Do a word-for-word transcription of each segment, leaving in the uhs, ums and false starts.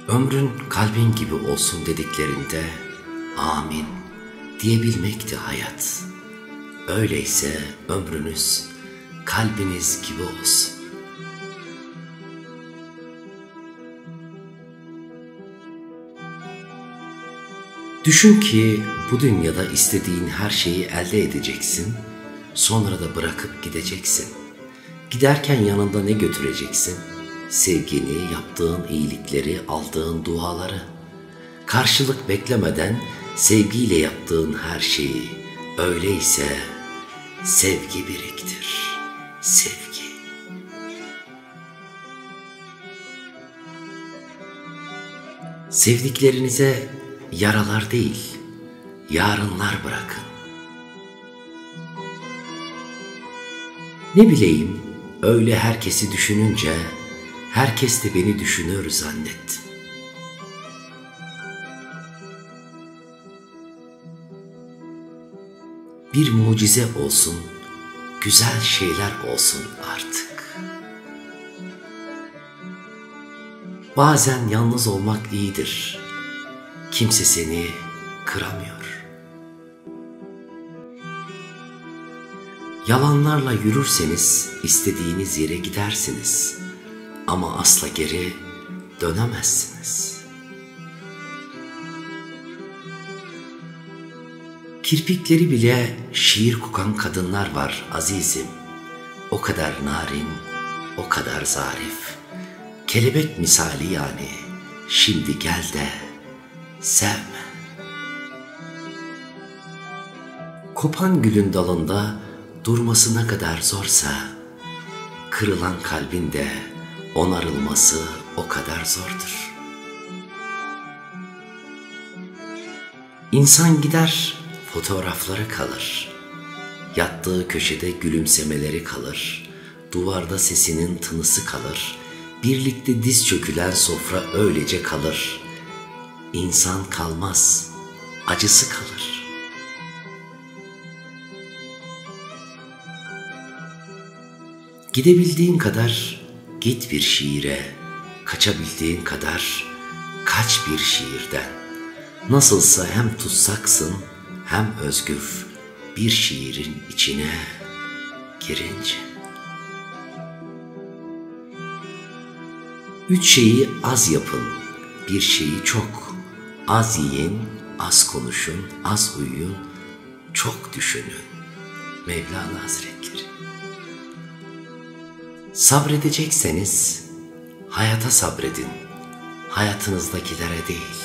Ömrün kalbin gibi olsun dediklerinde amin diyebilmekti hayat. Öyleyse ömrünüz kalbiniz gibi olsun. Düşün ki bu dünyada istediğin her şeyi elde edeceksin, sonra da bırakıp gideceksin. Giderken yanında ne götüreceksin? Sevgini, yaptığın iyilikleri, aldığın duaları. Karşılık beklemeden sevgiyle yaptığın her şeyi. Öyleyse sevgi biriktir, sevgi. Sevdiklerinize yaralar değil, yarınlar bırakın. Ne bileyim, öyle herkesi düşününce, herkes de beni düşünür zannettim. Bir mucize olsun, güzel şeyler olsun artık. Bazen yalnız olmak iyidir. Kimse seni kıramıyor. Yalanlarla yürürseniz istediğiniz yere gidersiniz. Ama asla geri dönemezsiniz. Kirpikleri bile şiir kokan kadınlar var azizim. O kadar narin, o kadar zarif. Kelebek misali yani. Şimdi gel de sevme. Kopan gülün dalında durması ne kadar zorsa, kırılan kalbin de onarılması o kadar zordur. İnsan gider, fotoğrafları kalır. Yattığı köşede gülümsemeleri kalır. Duvarda sesinin tınısı kalır. Birlikte diz çökülen sofra öylece kalır. İnsan kalmaz, acısı kalır. Gidebildiğin kadar git bir şiire, kaçabildiğin kadar kaç bir şiirden. Nasılsa hem tutsaksın hem özgür bir şiirin içine girince. Üç şeyi az yapın, bir şeyi çok. Az yiyin, az konuşun, az uyuyun, çok düşünün. Mevlana Hazretleri. Sabredecekseniz hayata sabredin, hayatınızdakilere değil.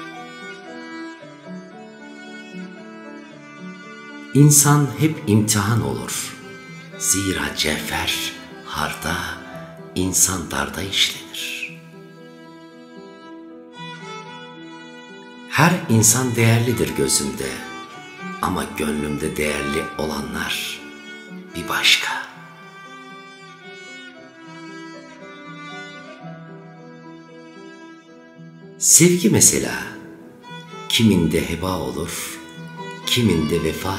İnsan hep imtihan olur. Zira cevher harda, insan darda işlenir. Her insan değerlidir gözümde, ama gönlümde değerli olanlar bir başka. Sevgi mesela, kiminde heba olur, kiminde vefa.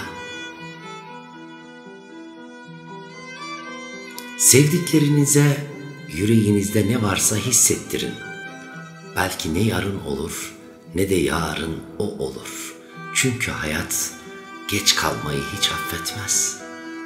Sevdiklerinize yüreğinizde ne varsa hissettirin. Belki ne yarın olur, ne de yarın o olur. Çünkü hayat geç kalmayı hiç affetmez.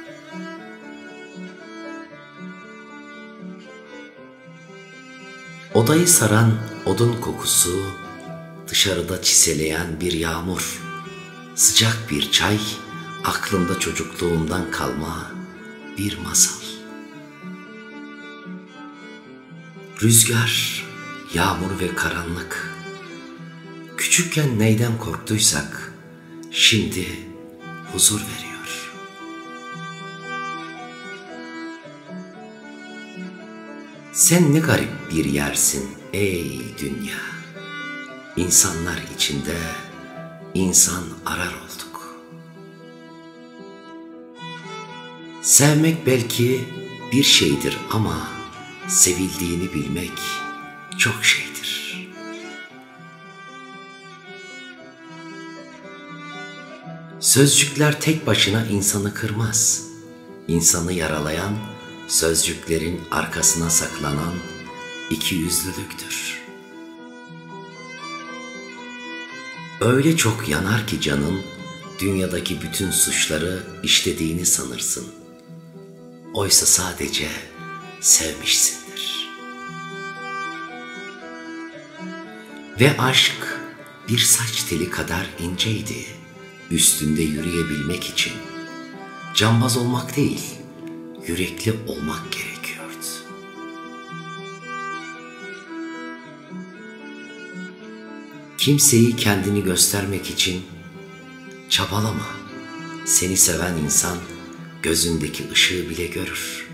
Odayı saran odun kokusu, dışarıda çiseleyen bir yağmur, sıcak bir çay, aklımda çocukluğumdan kalma bir masal. Rüzgar, yağmur ve karanlık. Küçükken neyden korktuysak, şimdi huzur veriyor. Sen ne garip bir yersin ey dünya. İnsanlar içinde insan arar olduk. Sevmek belki bir şeydir ama sevildiğini bilmek çok şeydir. Sözcükler tek başına insanı kırmaz. İnsanı yaralayan, sözcüklerin arkasına saklanan ikiyüzlülüktür. Öyle çok yanar ki canın, dünyadaki bütün suçları işlediğini sanırsın. Oysa sadece sevmişsindir. Ve aşk bir saç teli kadar inceydi, üstünde yürüyebilmek için. Cambaz olmak değil, yürekli olmak gerekiyordu. Kimseyi kendini göstermek için çabalama. Seni seven insan gözündeki ışığı bile görür.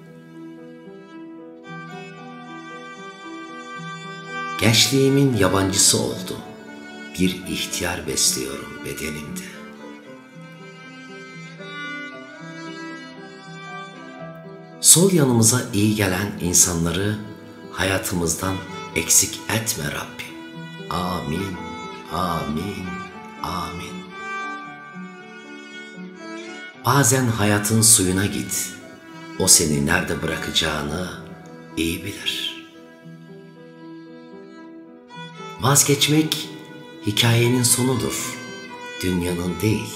Gençliğimin yabancısı oldum. Bir ihtiyar besliyorum bedenimde. Sol yanımıza iyi gelen insanları hayatımızdan eksik etme Rabbim. Amin, amin, amin. Bazen hayatın suyuna git. O seni nerede bırakacağını iyi bilir. Vazgeçmek hikayenin sonudur, dünyanın değil.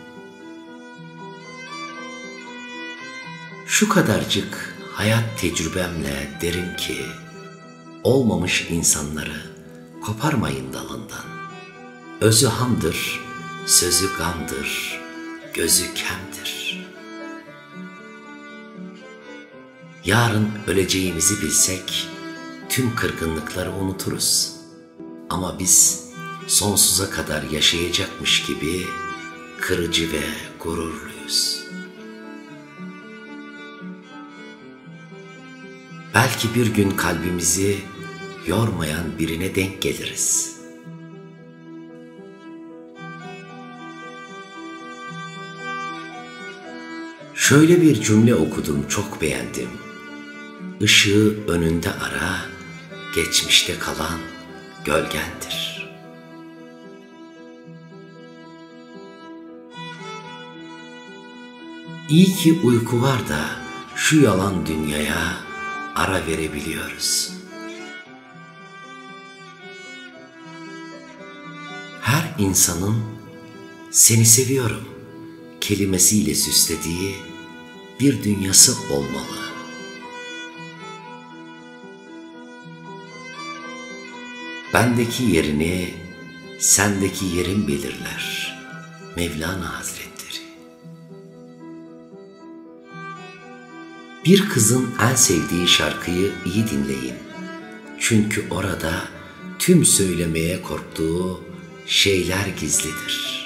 Şu kadarcık hayat tecrübemle derim ki, olmamış insanları koparmayın dalından. Özü hamdır, sözü gamdır, gözü kemdir. Yarın öleceğimizi bilsek, tüm kırgınlıkları unuturuz. Ama biz sonsuza kadar yaşayacakmış gibi kırıcı ve gururluyuz. Belki bir gün kalbimizi yormayan birine denk geliriz. Şöyle bir cümle okudum, çok beğendim. Işığı önünde ara, geçmişte kalan gölgendir. İyi ki uyku var da şu yalan dünyaya ara verebiliyoruz. Her insanın seni seviyorum kelimesiyle süslediği bir dünyası olmalı. Bendeki yerini sendeki yerin belirler Mevlana Hazretleri. Bir kızın en sevdiği şarkıyı iyi dinleyin. Çünkü orada tüm söylemeye korktuğu şeyler gizlidir.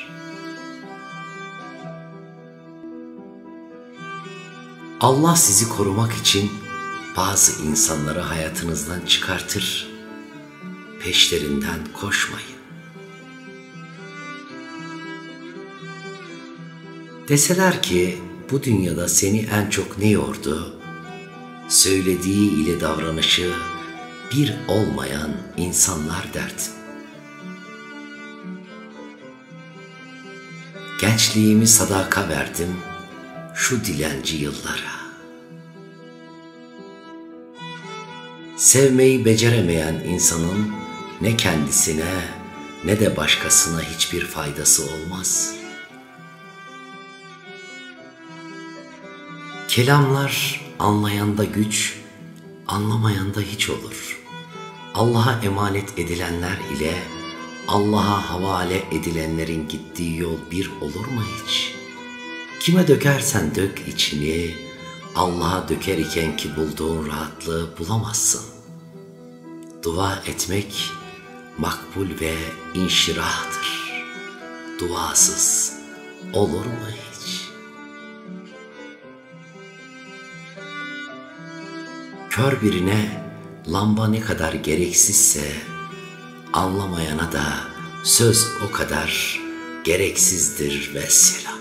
Allah sizi korumak için bazı insanları hayatınızdan çıkartır. Peşlerinden koşmayın. Deseler ki bu dünyada seni en çok ne yordu? Söylediği ile davranışı bir olmayan insanlar derdim. Gençliğimi sadaka verdim şu dilenci yıllara. Sevmeyi beceremeyen insanın ne kendisine ne de başkasına hiçbir faydası olmaz. Kelamlar anlayanda güç, anlamayanda hiç olur. Allah'a emanet edilenler ile Allah'a havale edilenlerin gittiği yol bir olur mu hiç? Kime dökersen dök içini, Allah'a döker iken ki bulduğun rahatlığı bulamazsın. Dua etmek makbul ve inşirahtır. Duasız olur mu hiç? Kör birine lamba ne kadar gereksizse, anlamayana da söz o kadar gereksizdir vesselam.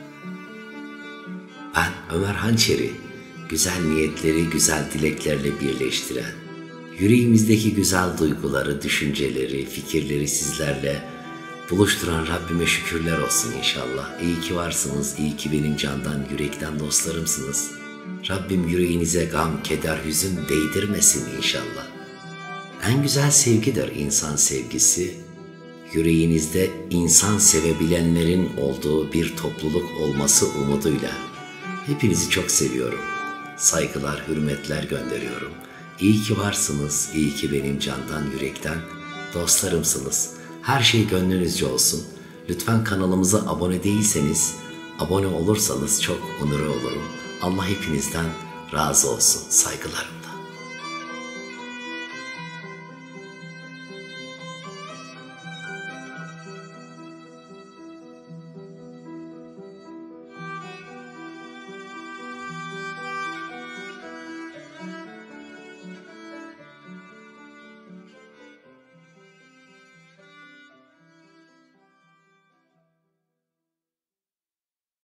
Ben Ömer Hançeri, güzel niyetleri güzel dileklerle birleştiren, yüreğimizdeki güzel duyguları, düşünceleri, fikirleri sizlerle buluşturan Rabbime şükürler olsun inşallah. İyi ki varsınız, iyi ki benim candan, yürekten dostlarımsınız. Rabbim yüreğinize gam, keder, hüzün değdirmesin inşallah. En güzel sevgidir insan sevgisi, yüreğinizde insan sevebilenlerin olduğu bir topluluk olması umuduyla hepinizi çok seviyorum. Saygılar, hürmetler gönderiyorum. İyi ki varsınız, iyi ki benim candan, yürekten dostlarımsınız. Her şey gönlünüzce olsun. Lütfen kanalımıza abone değilseniz, abone olursanız çok onur olurum. Allah hepinizden razı olsun. Saygılarım.